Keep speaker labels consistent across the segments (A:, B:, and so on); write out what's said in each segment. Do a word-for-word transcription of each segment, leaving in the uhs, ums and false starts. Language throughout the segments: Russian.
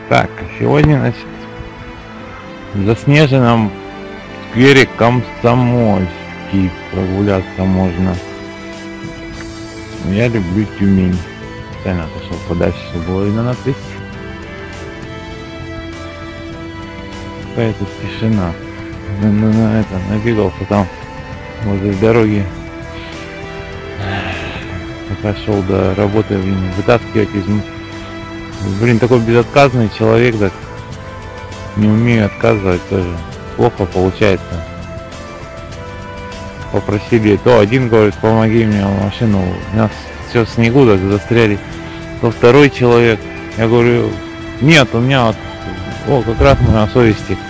A: Так, сегодня, значит, в заснеженном сквере Комсомольский прогуляться можно. Я люблю Тюмень. Специально отошел подальше, чтобы было видно надпись. Какая-то тишина. На, на, на это, набегался там возле дороги. Пока шел до работы, блин, вытаскивать из... Блин, такой безотказный человек, так не умею отказывать тоже. Плохо получается. Попросили, то один говорит, помоги мне машину, у нас все в снегу, так застряли. То второй человек, я говорю, нет, у меня вот, о, как раз мы на совести.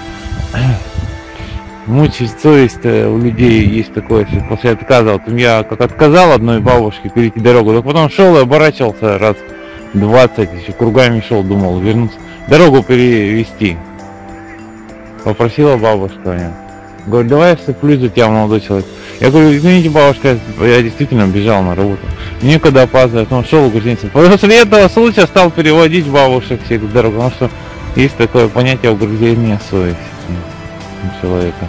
A: Мучить совесть у людей есть такое, если после отказа. Вот я как отказал одной бабушке перейти дорогу, так потом шел и оборачивался раз двадцать, еще кругами шел, думал вернуться, дорогу перевести. Попросила бабушка, говорю, давай я вступлю за тебя, молодой человек. Я говорю, извините, бабушка, я действительно бежал на работу, некогда опаздывать, он шел, говорит, после этого случая стал переводить бабушек всех дорогу, потому что есть такое понятие угрызения совести у человека.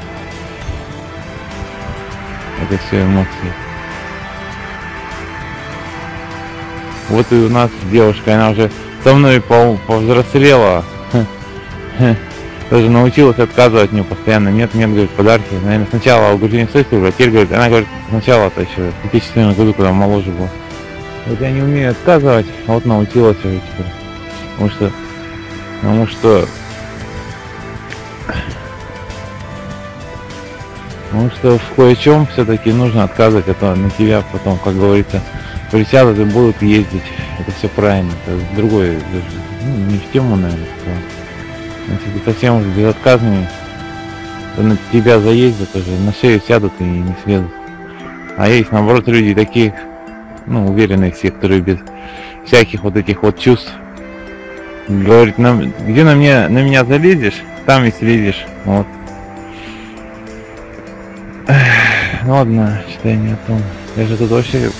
A: Это все эмоции. Вот и у нас девушка, она уже со мной повзрослела, тоже научилась отказывать мне постоянно. Нет, нет, говорит, подарки. Наверное, сначала угрызение совести, а теперь, говорит, она говорит, сначала-то еще в две тысячи четырнадцатом году, когда моложе был. Вот я не умею отказывать, а вот научилась уже теперь. Потому что, потому что, потому что в кое-чем все-таки нужно отказывать, а то на тебя потом, как говорится, присядут и будут ездить. Это все правильно. Это другой, ну, не в тему, наверное. Если ты совсем уже безотказный, то на тебя заездят уже, на шею сядут и не слезут. А есть, наоборот, люди такие, ну, уверенные все, которые без всяких вот этих вот чувств. Говорит, на, где на меня, на меня залезешь, там и слезешь. Вот. Эх, ладно, считай не о том. Я же тут вообще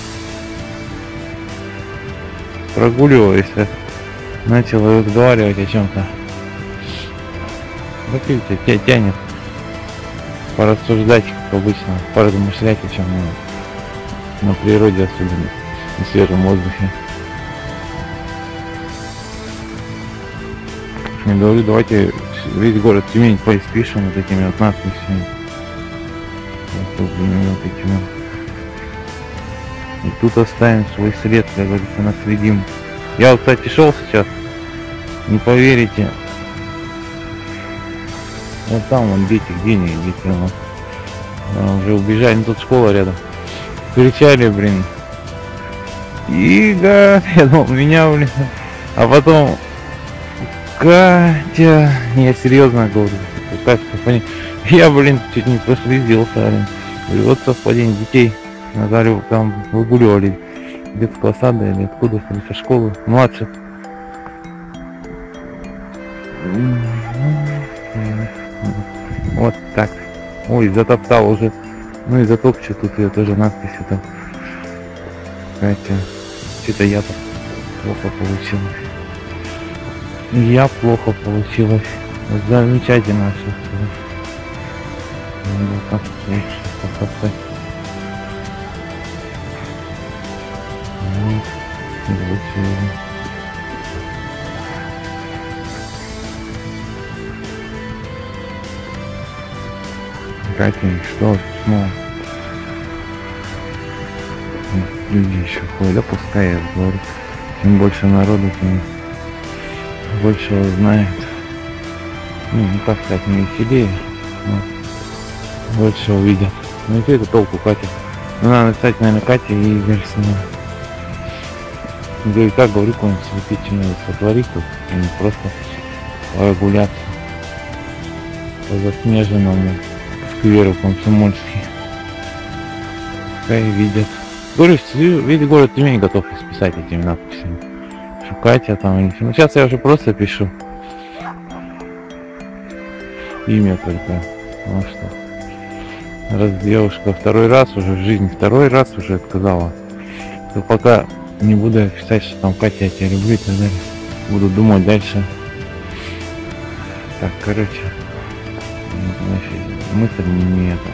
A: прогуливаюсь, начал разговаривать о чем-то. Вот видите, тебя тянет порассуждать, как обычно, поразмышлять о чем-нибудь. На природе особенно, на свежем воздухе. Я говорю, давайте весь город Тюмень поиспишем вот этими вот надписями. И тут оставим свой след, как говорится, наследим. Я вот, кстати, шел сейчас, не поверите. Вот там вон дети, где они, дети у нас а, уже убежали, ну, тут школа рядом. Кричали, блин. Ига, я думал, меня, блин. А потом, Катя, я серьезно говорю, как совпадение. Я, блин, чуть не прослезился, блин. Говорю, вот совпадение детей. Назарю там выгуливали детского сада или откуда, со школы, младших. Вот так. Ой, затоптал уже. Ну и затопчу, тут ее тоже надписью там. Катя. Что-то я так плохо получилось. Я плохо получилось. Замечательно все. Надо так лучше покопать. Вот. Катя, что снова? Люди еще ходят, да пускай, я говорю. Чем больше народу, тем больше узнает. Ну, не так сказать, не веселее, но больше увидят. Ну и это толку Катя. Ну надо написать, наверное, Катя и Версина. Говорю, как говорю, какой-нибудь святый сотворить тут, и не просто прогуляться по заснеженному скверу Комсомольский. Пускай видят. Говорю, весь город Тюмень готов исписать этими надписями. Что Катя там или... Ну сейчас я уже просто пишу имя только. Потому что раз девушка второй раз уже в жизни, второй раз уже отказала, то пока не буду писать, что там Катя, я тебя люблю и так далее. Буду думать дальше Так, короче, значит, мысль не это.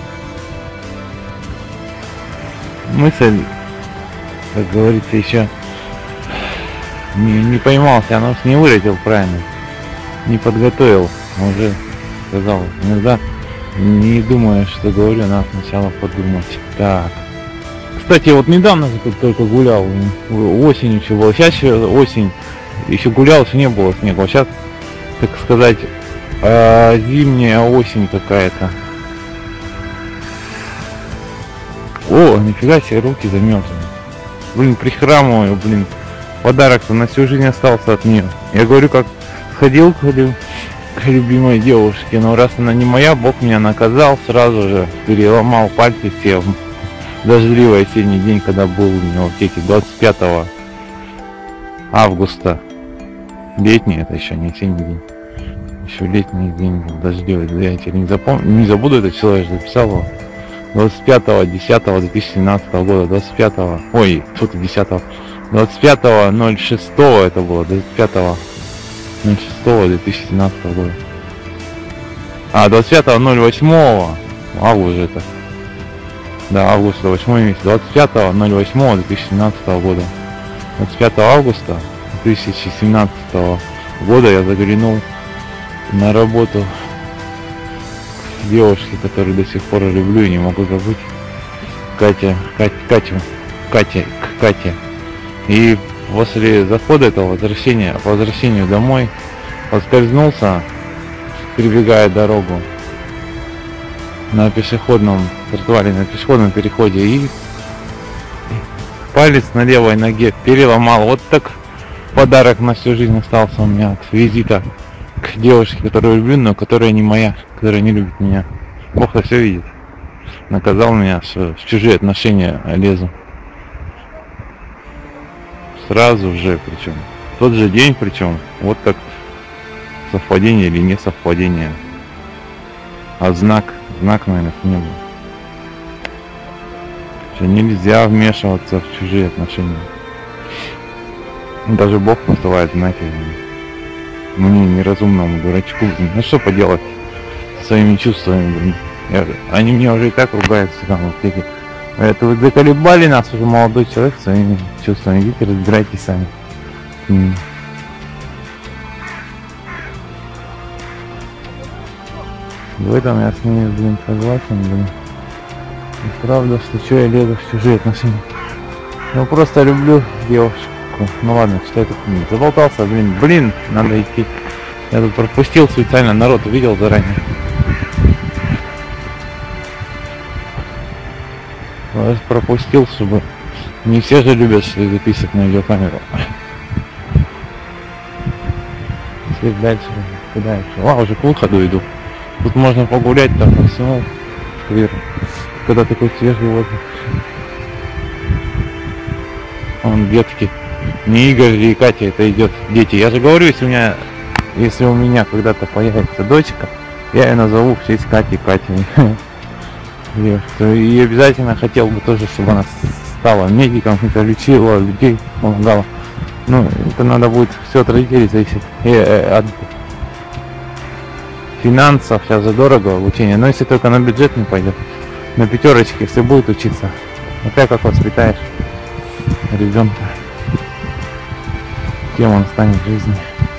A: Мысль, как говорится, еще не, не поймался, анонс не вылетел правильно, не подготовил, уже сказал, иногда не думая, что говорю, надо сначала подумать. Так, кстати, вот недавно же тут только гулял, осень еще была, сейчас еще осень, еще гулял, еще не было снега, сейчас, так сказать, э, зимняя осень какая-то. О, нифига себе, руки замерзли. Блин, прихрамываю, блин. Подарок-то на всю жизнь остался от нее. Я говорю, как сходил к, к любимой девушке, но раз она не моя, Бог меня наказал, сразу же переломал пальцы все в дождливый осенний день, когда был у него в аптеке двадцать пятого августа. Летний, это еще не осенний день. Еще летний день был дождливый. Я теперь не запомню, не забуду это число, я же записал его. двадцать пятого десятого две тысячи семнадцатого года, двадцать пятого, ой, что-то десятого, двадцать пятого ноль шестого это было, двадцать пятого ноль шестого две тысячи семнадцатого года. А, двадцать пятого ноль восьмого, август же это. Да, август, восьмой месяц, двадцать пятого ноль восьмого две тысячи семнадцатого года. двадцать пятого августа две тысячи семнадцатого года я заглянул на работу девушки, которую до сих пор люблю и не могу забыть. Катя, Катя, Катя, Катя, Катя. И после захода этого возвращения, по возвращению домой, поскользнулся, перебегая дорогу на пешеходном тротуаре, на пешеходном переходе, и палец на левой ноге переломал. Вот так подарок на всю жизнь остался у меня от визита к девушке, которую люблю, но которая не моя, которая не любит меня. Бог-то все видит. Наказал меня, что в чужие отношения лезу. Сразу же, причем. В тот же день, причем. Вот как совпадение или не совпадение. А знак, знак, наверное, не был. Что нельзя вмешиваться в чужие отношения. Даже Бог посылает знаки. Мне, неразумному дурачку, блин, ну что поделать со своими чувствами, блин. Я, они мне уже и так ругаются там в аптеке. Это вы заколебали нас уже, молодой человек, своими чувствами. Идите, разбирайтесь сами. М. В этом я с ними, блин, согласен, блин. И правда, что что я лезу в чужие отношения. Я просто люблю девушку. Ну ладно, что это? Заболтался, блин, блин, надо идти. Я тут пропустил специально, народ увидел заранее. Я пропустил, чтобы не все же любят что записывать на видеокамеру. След дальше, куда еще? А, уже к выходу иду. Тут можно погулять там по всему скверу, когда такой свежий воздух. Вон детки. Не Игорь и Катя, это идет дети. Я же говорю, если у меня, если у меня когда-то появится дочка, я ее назову в честь Кати Катей. И обязательно хотел бы тоже, чтобы она стала медиком, это лечила людей, помогала. Ну, это надо будет все от родителей зависеть. И, э, от финансов, сейчас же дорого обучение. Но если только на бюджет не пойдет, на пятерочке, если будет учиться, опять как воспитаешь ребенка, кем он станет в жизни.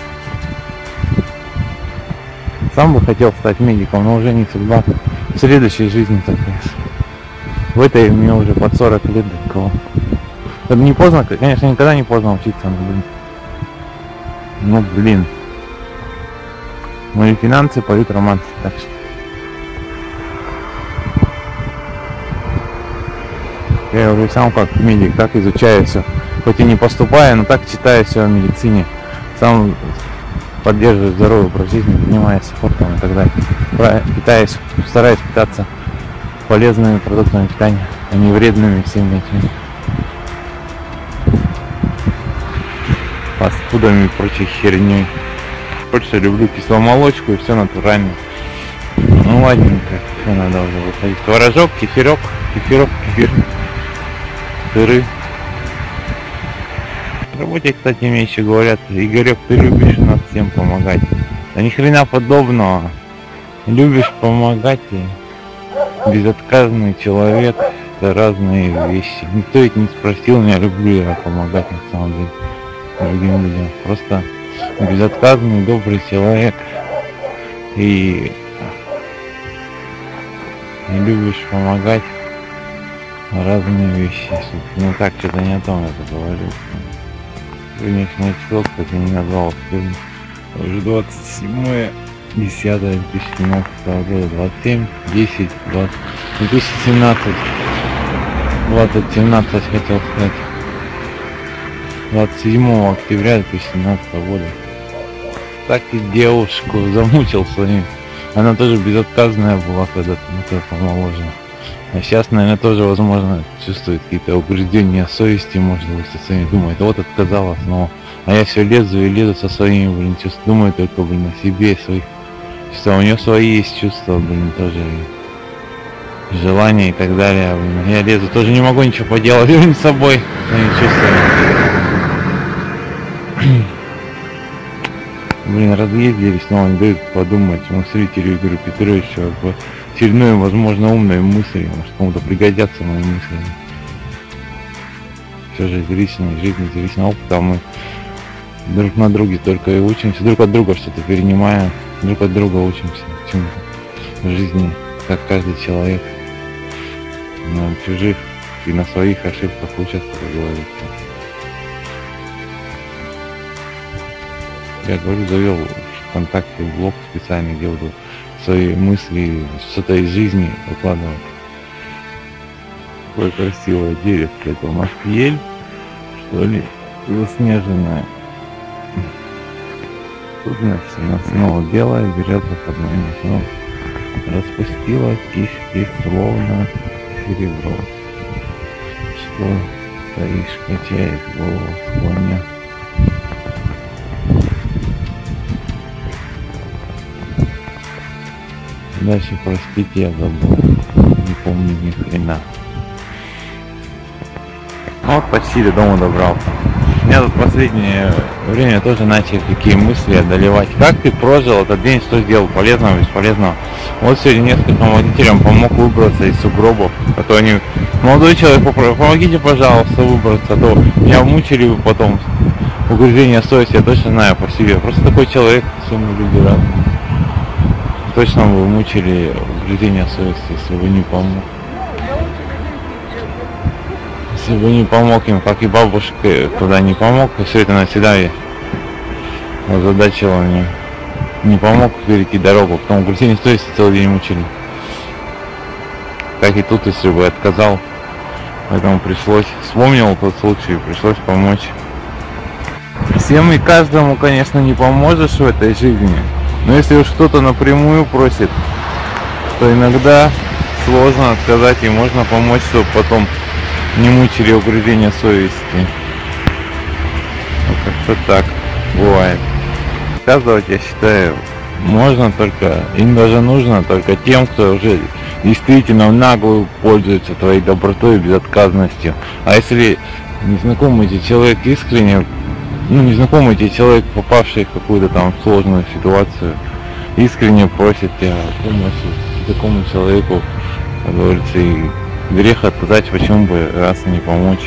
A: Сам бы хотел стать медиком, но уже не судьба. В следующей жизни только. В этой мне уже под сорок лет до кого. Это не поздно, конечно, никогда не поздно учиться, но блин. Ну блин. Мои финансы поют романсы, так что. Я уже сам как медик, так изучаю все. Хоть и не поступаю, но так читаю все о медицине. Сам поддерживаю здоровый образ жизни, занимаюсь спортом и так далее. Питаюсь, стараюсь питаться полезными продуктами питания, а не вредными всеми этими фастфудами и прочей херней. Больше люблю кисломолочку и все натуральное. Ну ладненько, все надо уже выходить. Творожок, кефирок, кефирок, кефир, сыры. В работе, кстати, мне еще говорят: Игорек, ты любишь нас всем помогать. Да ни хрена подобного. Любишь помогать и безотказный человек — это разные вещи. Никто ведь не спросил меня, люблю я помогать на самом деле другим людям. Просто безотказный, добрый человек. И не любишь помогать — разные вещи. Ну так, что-то не о том это говорю. Сегодняшнее число, кстати, не назвал сегодня. Уже двадцать седьмое десятое две тысячи семнадцатого года, двадцать семь десять двадцать две тысячи семнадцать двадцать семнадцать хотел сказать, двадцать седьмого октября две тысячи семнадцатого года. Так и девушку замучил своим. Она тоже безотказная была когда-то, ну когда помоложе. А сейчас, наверное, тоже, возможно, чувствует какие-то угрызения совести, может быть, со своими, думает, вот отказалась, но... А я все лезу и лезу со своими, блин, чувств, думаю только, блин, о себе, своих чувства. У нее свои есть чувства, блин, тоже, и желания и так далее, блин. Я лезу, тоже не могу ничего поделать, блин, с собой, своими чувствами. Блин, разъездились, но он дает подумать, мы зрителю Игорю Петровичу, очередной, возможно, умной мысли, может, кому-то пригодятся мои мысли. Все же из личной жизни, из личного опыта мы друг на друге только и учимся, друг от друга что-то перенимаем, друг от друга учимся чему-то в жизни, как каждый человек. На чужих и на своих ошибках учатся, как говорится. Я говорю, завел ВКонтакте блог специальный, где буду свои мысли, что-то из жизни выкладывать. Какое красивое деревце, это у нас ель, что ли, заснеженная. Тут, значит, она снова белая, берет выходной, но распустила кисти, словно серебро. Что стоишь, качает голову, склоня. Дальше, простите, я забыл, не помню ни хрена. Ну вот почти до дома добрался. Меня тут в последнее время тоже начали такие мысли одолевать. Как ты прожил этот день, что сделал полезного, бесполезного? Вот сегодня нескольким водителям помог выбраться из сугробов. А то они, молодой человек, помогите, пожалуйста, выбраться, а то меня мучили бы потом. Угрызение совести, я точно знаю по себе. Просто такой человек, все мы люди разные. Точно вы мучили угрызение совести, если бы не помог. Если бы не помог им, как и бабушка, когда не помог, и все это навсегда озадачило меня. Не помог перейти дорогу, потом угрызение совести целый день мучили. Так и тут, если бы отказал, поэтому пришлось, вспомнил тот случай, пришлось помочь. Всем и каждому, конечно, не поможешь в этой жизни. Но если уж кто-то напрямую просит, то иногда сложно отказать и можно помочь, чтобы потом не мучили угрызения совести. Ну, как-то так бывает. Отказывать, я считаю, можно только, им даже нужно только тем, кто уже действительно в наглую пользуется твоей добротой и безотказностью. А если незнакомый тебе человек искренне, ну, незнакомый тебе человек, попавший в какую-то там сложную ситуацию, искренне просит тебя помощи, такому человеку, как говорится, и грех отказать, почему бы раз не помочь.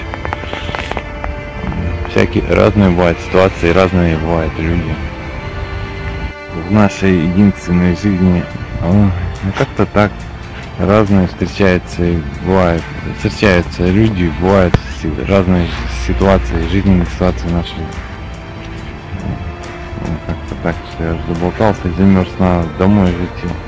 A: Всякие разные бывают ситуации, разные бывают люди. В нашей единственной жизни, ну, как-то так, разные встречаются и бывают, встречаются люди, бывают разные ситуации, жизненные ситуации нашей. Ну, как-то так, что я уже заболтался, замерз, надо домой идти.